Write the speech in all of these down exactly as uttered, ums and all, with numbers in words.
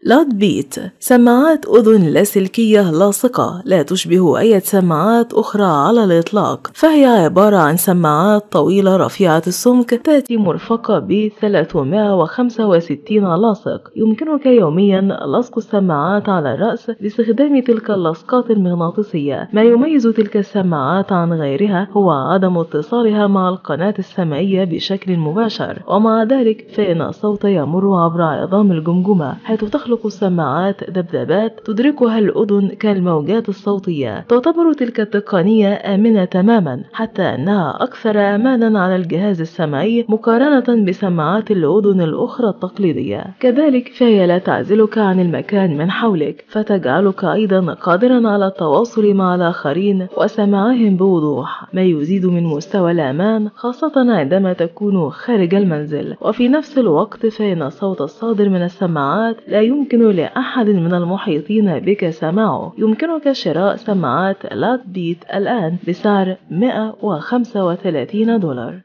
لاد بيت سماعات أذن لاسلكية لاصقة لا تشبه أي سماعات أخرى على الإطلاق، فهي عبارة عن سماعات طويلة رفيعة السمك تأتي مرفقة ب ثلاثمائة وخمسة وستين لاصق. يمكنك يوميا لصق السماعات على الرأس باستخدام تلك اللصقات المغناطيسية. ما يميز تلك السماعات عن غيرها هو عدم اتصالها مع القناة السمعية بشكل مباشر، ومع ذلك فإن الصوت يمر عبر عظام الجمجمة، حيث تخلق السماعات ذبذبات تدركها الأذن كالموجات الصوتية. تعتبر تلك التقنية آمنة تماما، حتى أنها أكثر أمانا على الجهاز السمعي مقارنة بسماعات الأذن الأخرى التقليدية. كذلك فهي لا تعزلك عن المكان من حولك، فتجعلك أيضا قادرا على التواصل مع الآخرين وسماعهم بوضوح، ما يزيد من مستوى الأمان خاصة عندما تكون خارج المنزل. وفي نفس الوقت فإن الصوت الصادر من السماعات لا يمكن لأحد من المحيطين بك سماعه. يمكنك شراء سماعات لاد بيت الآن بسعر مئة وخمسة وثلاثين دولار.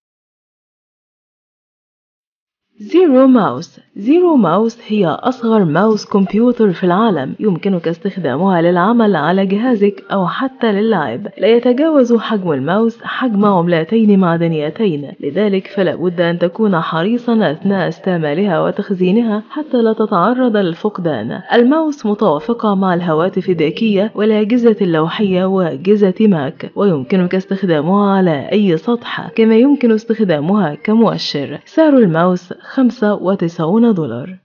زيرو ماوس. زيرو ماوس هي أصغر ماوس كمبيوتر في العالم، يمكنك استخدامها للعمل على جهازك أو حتى للعب. لا يتجاوز حجم الماوس حجم عملتين معدنيتين، لذلك فلا بد أن تكون حريصا أثناء استعمالها وتخزينها حتى لا تتعرض للفقدان. الماوس متوافقة مع الهواتف الذكية والأجهزة اللوحية وأجهزة ماك، ويمكنك استخدامها على أي سطح، كما يمكن استخدامها كمؤشر. سعر الماوس خمسة وتسعين دولار.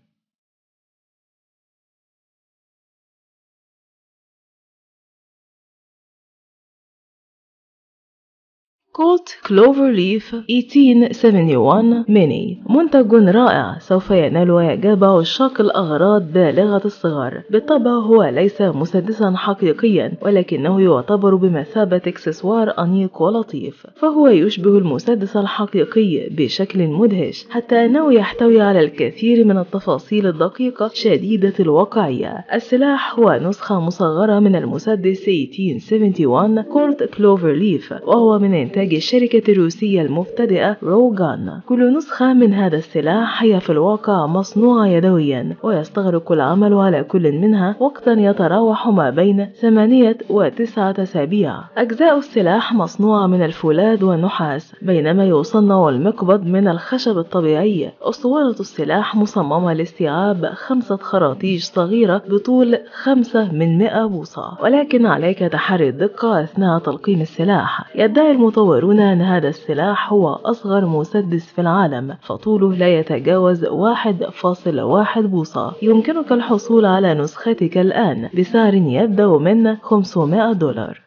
كولت كلوفر ليف ألف وثمانمائة وواحد وسبعين ميني، منتج رائع سوف ينال إعجاب عشاق الأغراض بالغة الصغر. بالطبع هو ليس مسدسا حقيقيا، ولكنه يعتبر بمثابة اكسسوار أنيق ولطيف، فهو يشبه المسدس الحقيقي بشكل مدهش، حتى أنه يحتوي على الكثير من التفاصيل الدقيقة شديدة الواقعية. السلاح هو نسخة مصغرة من المسدس ألف وثمانمائة وواحد وسبعين كولت كلوفر ليف، وهو من إنتاج الشركة الروسية المبتدئة روغان. كل نسخة من هذا السلاح هي في الواقع مصنوعة يدويا، ويستغرق العمل على كل منها وقتا يتراوح ما بين ثمانية وتسعة أسابيع. أجزاء السلاح مصنوعة من الفولاذ والنحاس، بينما يصنع المقبض من الخشب الطبيعي. أسطوانة السلاح مصممة لاستيعاب خمسة خراطيش صغيرة بطول خمسة من مئة بوصة، ولكن عليك تحري الدقة أثناء تلقيم السلاح. يدعي المطورون أن هذا السلاح هو أصغر مسدس في العالم، فطوله لا يتجاوز واحد فاصلة واحد بوصة. يمكنك الحصول على نسختك الآن بسعر يبدأ من خمسمائة دولار.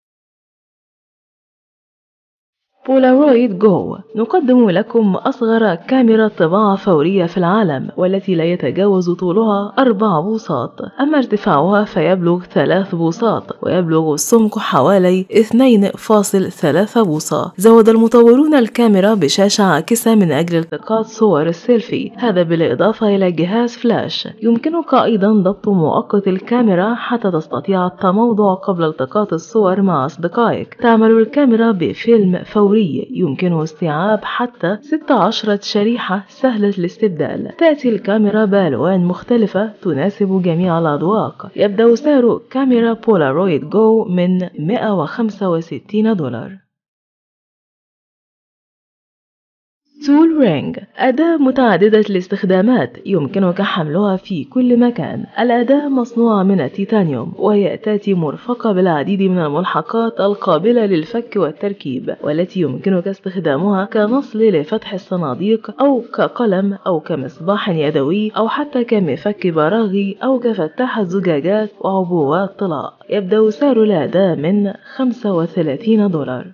بولارويد جو. نقدم لكم أصغر كاميرا طباعة فورية في العالم، والتي لا يتجاوز طولها أربع بوصات، أما ارتفاعها فيبلغ ثلاث بوصات، ويبلغ السمك حوالي اثنين فاصلة ثلاثة بوصة. زود المطورون الكاميرا بشاشة عاكسة من أجل التقاط صور السيلفي، هذا بالإضافة إلى جهاز فلاش. يمكنك أيضا ضبط مؤقت الكاميرا حتى تستطيع التموضع قبل التقاط الصور مع أصدقائك. تعمل الكاميرا بفيلم فوري يمكنه استيعاب حتى ستة عشر شريحة سهلة الاستبدال. تأتي الكاميرا بألوان مختلفة تناسب جميع الأذواق. يبدأ سعر كاميرا بولارويد جو من مئة وخمسة وستين دولار. تول رينج. أداة متعددة الاستخدامات يمكنك حملها في كل مكان. الأداة مصنوعة من التيتانيوم، وهي تأتي مرفقة بالعديد من الملحقات القابلة للفك والتركيب، والتي يمكنك استخدامها كنصل لفتح الصناديق، أو كقلم، أو كمصباح يدوي، أو حتى كمفك براغي، أو كفتاح زجاجات وعبوات طلاء. يبدأ سعر الأداة من خمسة وثلاثين دولار.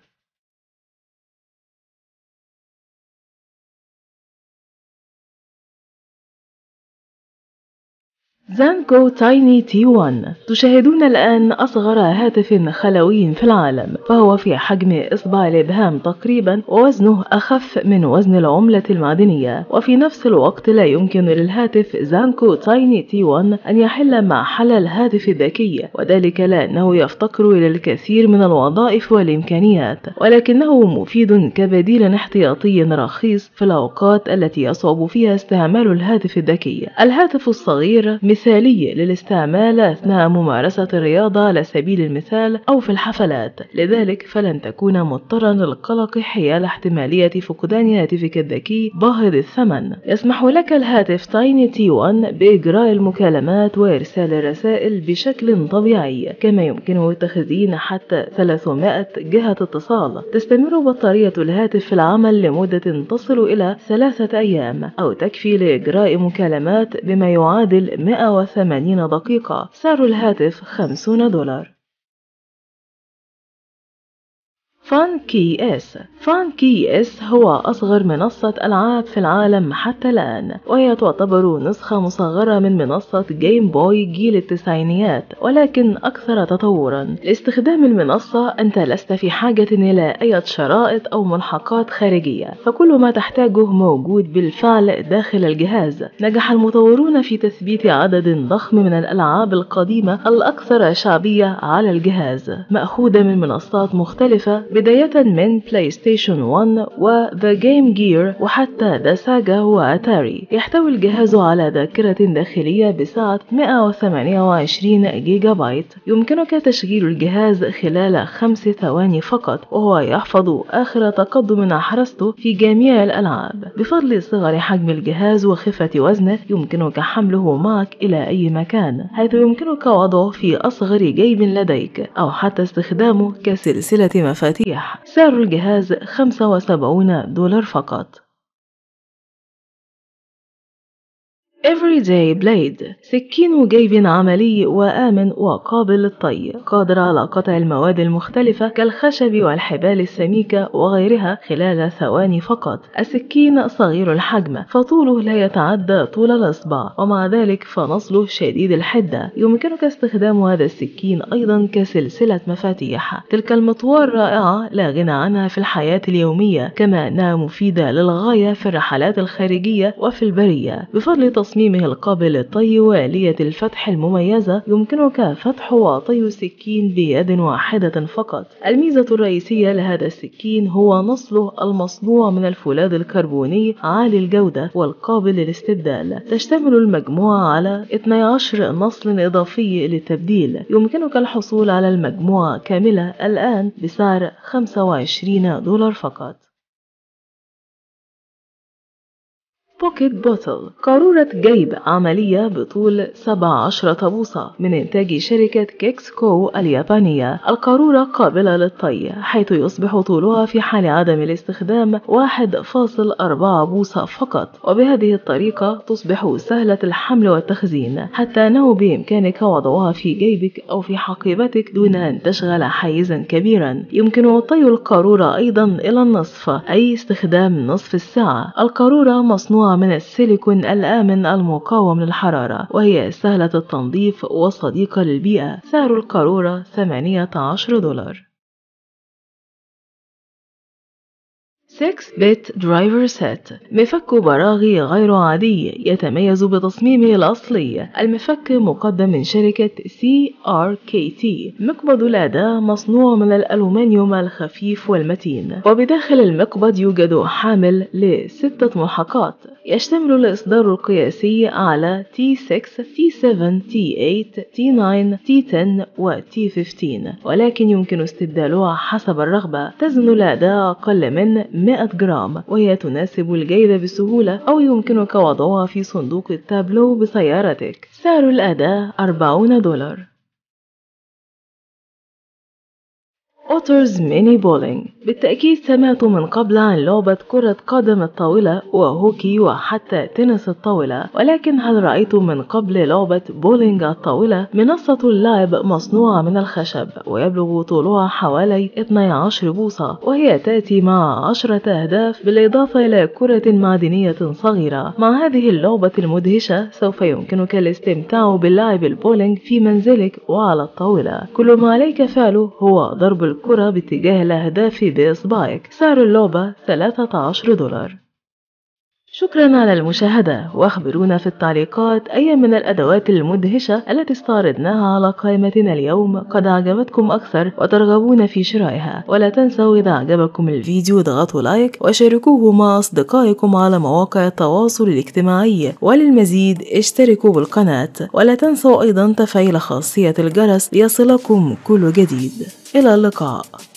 زانكو تايني تي واحد. تشاهدون الآن أصغر هاتف خلوي في العالم، فهو في حجم إصبع الإبهام تقريبا، ووزنه أخف من وزن العملة المعدنية. وفي نفس الوقت لا يمكن للهاتف زانكو تايني تي واحد أن يحل محل الهاتف الذكي، وذلك لأنه يفتقر إلى الكثير من الوظائف والإمكانيات، ولكنه مفيد كبديل احتياطي رخيص في الأوقات التي يصعب فيها استعمال الهاتف الذكي. الهاتف الصغير مثالي للاستعمال أثناء ممارسة الرياضة على سبيل المثال أو في الحفلات، لذلك فلن تكون مضطرا للقلق حيال احتمالية فقدان هاتفك الذكي باهظ الثمن. يسمح لك الهاتف تايني تي واحد بإجراء المكالمات وإرسال الرسائل بشكل طبيعي، كما يمكنه تخزين حتى ثلاثمائة جهة اتصال. تستمر بطارية الهاتف في العمل لمدة تصل إلى ثلاثة أيام، أو تكفي لإجراء مكالمات بما يعادل مئة وثمانين دقيقة. سعر الهاتف خمسين دولار. فان كي اس. فان كي اس هو أصغر منصة ألعاب في العالم حتى الآن، وهي تعتبر نسخة مصغرة من منصة جيم بوي جيل التسعينيات، ولكن أكثر تطورا. لاستخدام المنصة أنت لست في حاجة إلى أي شرائط أو ملحقات خارجية، فكل ما تحتاجه موجود بالفعل داخل الجهاز. نجح المطورون في تثبيت عدد ضخم من الألعاب القديمة الأكثر شعبية على الجهاز، مأخوذة من منصات مختلفة بداية من بلاي ستيشن واحد وذا جيم جير وحتى ذا ساجا وأتاري. يحتوي الجهاز على ذاكرة داخلية بسعة مئة وثمانية وعشرين جيجا بايت. يمكنك تشغيل الجهاز خلال خمس ثواني فقط، وهو يحفظ آخر تقدم أحرزته في جميع الألعاب. بفضل صغر حجم الجهاز وخفة وزنه يمكنك حمله معك إلى أي مكان، حيث يمكنك وضعه في أصغر جيب لديك أو حتى استخدامه كسلسلة مفاتيح. سعر الجهاز خمسة وسبعين دولار فقط. Everyday Blade. سكين جيب عملي وآمن وقابل للطي، قادر على قطع المواد المختلفة كالخشب والحبال السميكة وغيرها خلال ثواني فقط. السكين صغير الحجم، فطوله لا يتعدى طول الإصبع، ومع ذلك فنصله شديد الحدة. يمكنك استخدام هذا السكين أيضا كسلسلة مفاتيح. تلك المطوار رائعة لا غنى عنها في الحياة اليومية، كما أنها مفيدة للغاية في الرحلات الخارجية وفي البرية. بفضل تصميمه القابل للطي وآلية الفتح المميزة يمكنك فتح وطي السكين بيد واحدة فقط. الميزة الرئيسية لهذا السكين هو نصله المصنوع من الفولاذ الكربوني عالي الجودة والقابل للاستبدال. تشتمل المجموعة على اثني عشر نصل إضافي للتبديل. يمكنك الحصول على المجموعة كاملة الآن بسعر خمسة وعشرين دولار فقط. بوكيت بوتل. قارورة جيب عملية بطول سبعة عشر بوصة من إنتاج شركة كيكس كو اليابانية. القارورة قابلة للطي، حيث يصبح طولها في حال عدم الاستخدام واحد فاصل أربعة بوصة فقط، وبهذه الطريقة تصبح سهلة الحمل والتخزين، حتى أنه بإمكانك وضعها في جيبك أو في حقيبتك دون أن تشغل حيزا كبيرا. يمكن طي القارورة أيضا إلى النصف، أي استخدام نصف الساعة. القارورة مصنوعة من السيليكون الآمن المقاوم للحرارة، وهي سهلة التنظيف وصديقة للبيئة. سعر القارورة ثمانية عشر دولار. ستة بت درايفر سيت. مفك براغي غير عادي يتميز بتصميمه الأصلي. المفك مقدم من شركة سي آر كي تي. مقبض الأداة مصنوع من الألومنيوم الخفيف والمتين، وبداخل المقبض يوجد حامل لستة ملحقات. يشتمل الإصدار القياسي على تي ستة تي سبعة تي ثمانية تي تسعة تي عشرة و تي خمسة عشر، ولكن يمكن استبدالها حسب الرغبة. تزن الأداة أقل من مئة جرام، وهي تناسب الجيب بسهولة، أو يمكنك وضعها في صندوق التابلو بسيارتك. سعر الأداة أربعين دولار. أوترز ميني بولينج. بالتأكيد سمعتوا من قبل عن لعبة كرة قدم الطاولة وهوكي وحتى تنس الطاولة، ولكن هل رأيتم من قبل لعبة بولينج الطاولة؟ منصة اللعب مصنوعة من الخشب ويبلغ طولها حوالي اثني عشر بوصة، وهي تأتي مع عشرة أهداف بالإضافة إلى كرة معدنية صغيرة. مع هذه اللعبة المدهشة سوف يمكنك الاستمتاع باللعب البولينج في منزلك وعلى الطاولة. كل ما عليك فعله هو ضرب الكرة باتجاه الأهداف بإصبعك. سعر اللعبة ثلاثة عشر دولار. شكرا على المشاهدة، واخبرونا في التعليقات أي من الأدوات المدهشة التي استعرضناها على قائمتنا اليوم قد أعجبتكم أكثر وترغبون في شرائها. ولا تنسوا إذا أعجبكم الفيديو اضغطوا لايك وشاركوه مع أصدقائكم على مواقع التواصل الاجتماعي، وللمزيد اشتركوا بالقناة. ولا تنسوا أيضا تفعيل خاصية الجرس ليصلكم كل جديد. إلى اللقاء.